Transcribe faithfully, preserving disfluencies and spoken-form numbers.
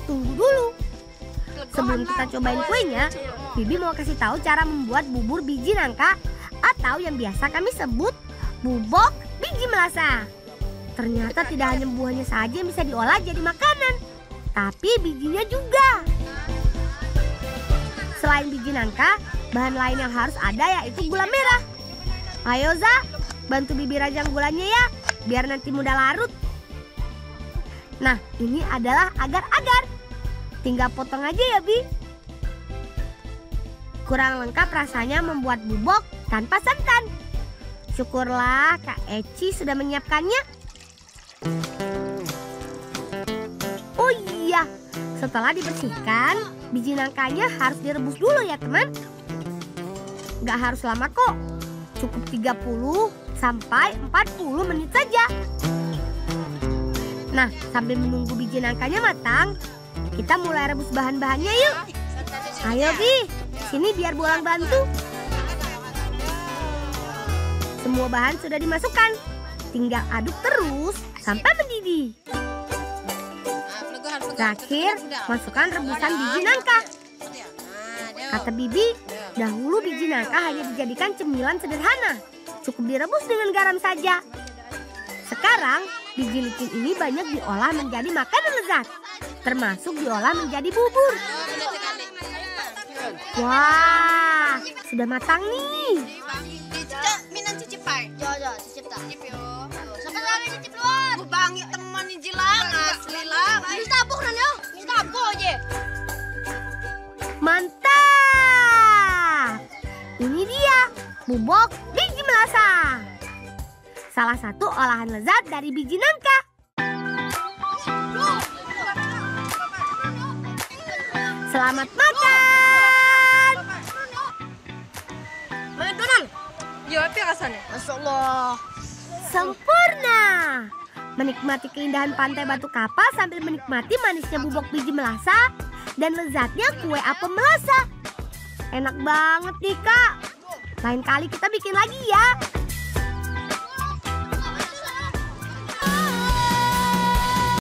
tunggu dulu. Sebelum kita cobain kuenya, Bibi mau kasih tahu cara membuat bubur biji nangka atau yang biasa kami sebut bubok biji melasa. Ternyata tidak hanya buahnya saja yang bisa diolah jadi makanan, tapi bijinya juga. Selain biji nangka, bahan lain yang harus ada yaitu gula merah. Ayo Za, bantu Bibi rajang gulanya ya, biar nanti mudah larut. Nah, ini adalah agar-agar. Tinggal potong aja ya Bi. Kurang lengkap rasanya membuat bubok tanpa santan. Syukurlah Kak Eci sudah menyiapkannya. Oh iya, setelah dibersihkan, biji nangkanya harus direbus dulu ya teman. Gak harus lama kok, cukup tiga puluh sampai empat puluh menit saja. Nah, sambil menunggu biji nangkanya matang, kita mulai rebus bahan-bahannya yuk. Ayo Bi, sini biar Bulang bantu. Semua bahan sudah dimasukkan, tinggal aduk terus sampai mendidih. Terakhir, masukkan rebusan biji nangka. Kata Bibi, dahulu biji nangka hanya dijadikan cemilan sederhana, cukup direbus dengan garam saja. Sekarang, biji licin ini banyak diolah menjadi makanan lezat, termasuk diolah menjadi bubur. Wah, sudah matang nih. Minang cicip pai. Jo jo cicip tak. Cicip yo. Sampai lagi cicip luar. Bu bangi teman ni jilang asli lah. Mis tabuk nan yo. Mis tabuk aja. Mantap. Ini dia bubok biji melasa. Salah satu olahan lezat dari biji nangka. Selamat makan. McDonald. Yo, apa rasanya? Masya Allah. Sempurna. Menikmati keindahan pantai Batu Kapal sambil menikmati manisnya bubok biji melasa dan lezatnya kue apem melasa. Enak banget nih Kak. Lain kali kita bikin lagi ya.